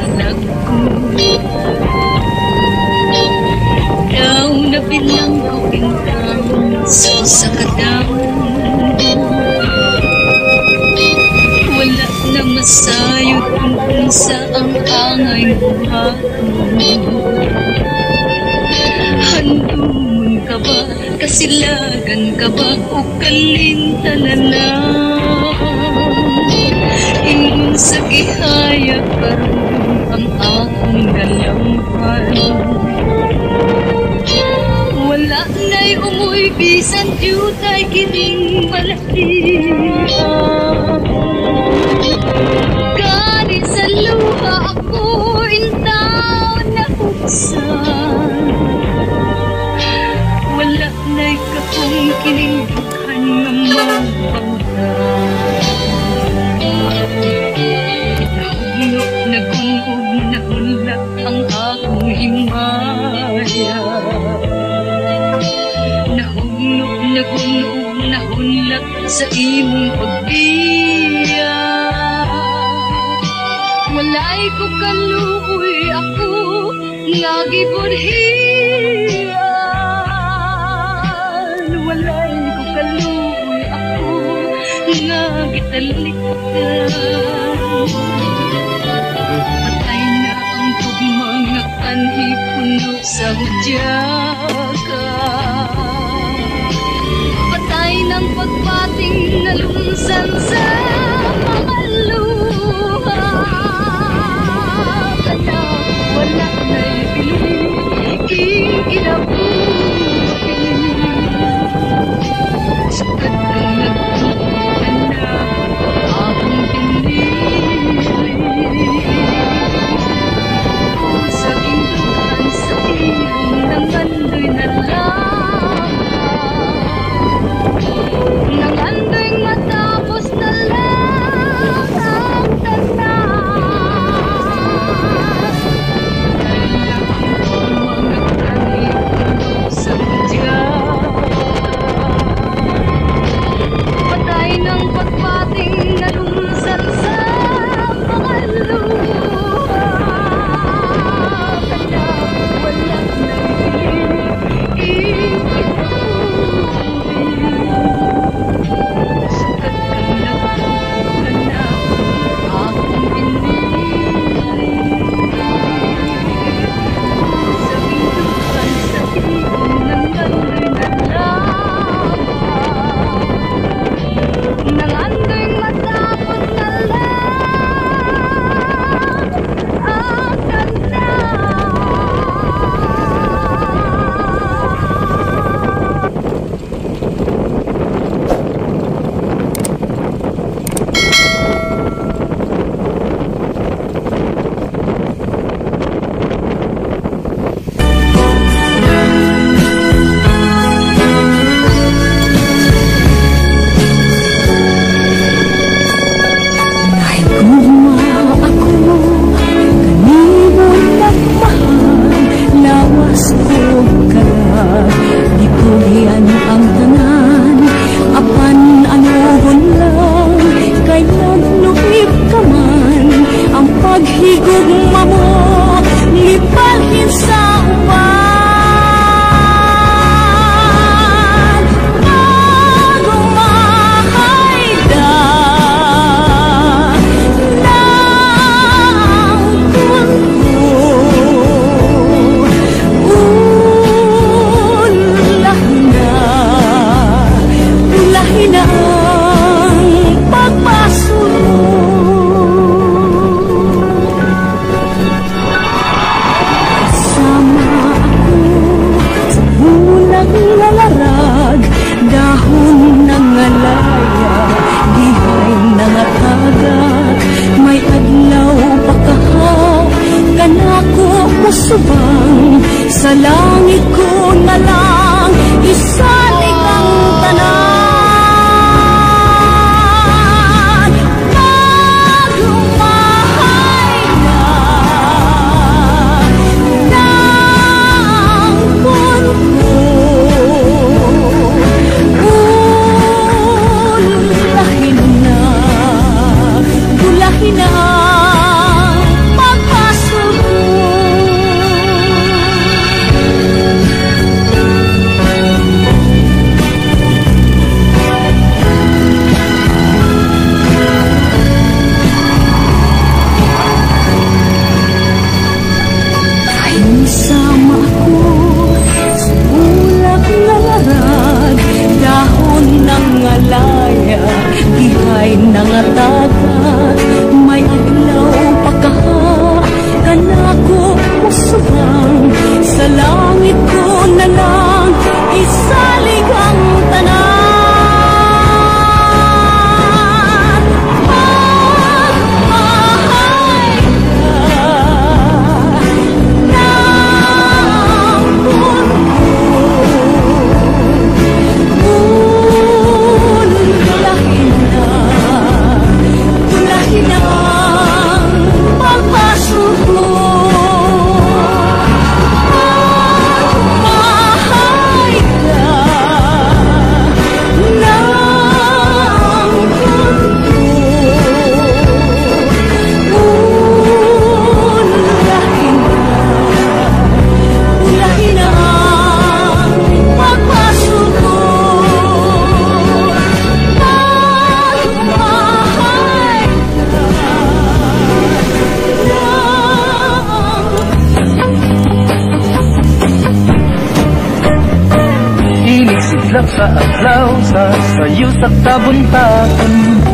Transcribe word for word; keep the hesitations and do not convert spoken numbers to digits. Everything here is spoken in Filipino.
dalag ko. Daw na bilang ko pintang so sa kadamon. Wala na masayod kung sa ang angay buhat mo. Handumon ka ba, kasilagan ka ba, o kalinta na lang? Ingon sa gihaya karon ang akong galamhan. Wala na'y umuy bisan jutay kining malatian. Gani sa luha ako intaw na uksan. Wala na'y kakong kinindughan na magpangtan. Nahugno na gunug na hulak ang akong himaya. Nahugno na gunug na hulak sa imong pagbiya. Walay ko kaluoy ako nga gibudhian. Walay ko kaluoy ako nga gitalikdan. Patay na ang tugmang nga kanhi puno sa hudyaga. Patay ng pagpating na lumsan sa mga luha. Kana wala na'y biliging kinabuhi. Sakat ang nagtutukan na akong pinili. Sa indukan sa ilong ng andoy na lang. Nang andoy matapos na lang ang tanan. Ay na ang mga kanipon sa hudyaga. Patay ng pagpating na lumsan sa mga luha. Kaya wala na'y biliging kinabuhi. Sakat kang nagtutukan na akong pinili. Sa indukan sa ilong ng andoy na lang. Nang andoy matapos na lang ang kanta. Nahigugma ako, kanimong nagmahal, lawas ko kalag, di pugian ang tanan, apan anuhon lang, kay nagluhip ka man, ang paghigugma mo, lipalhin sa uwan. Nagumahay da, dahon ng alaya, dihay nangatagak, may adlaw pakahaw, kanako musubang, sa langit ko na lang, isalig ang tanan. Nagumahay na ng punto, ulahin na, ulahin na ang pagpas Dihay nangatagak, may adlaw pagkaha, kanako musubang, sa langit ko na lang isalig ang tanan. Sa adlaw sa sayo sa tabuntakan,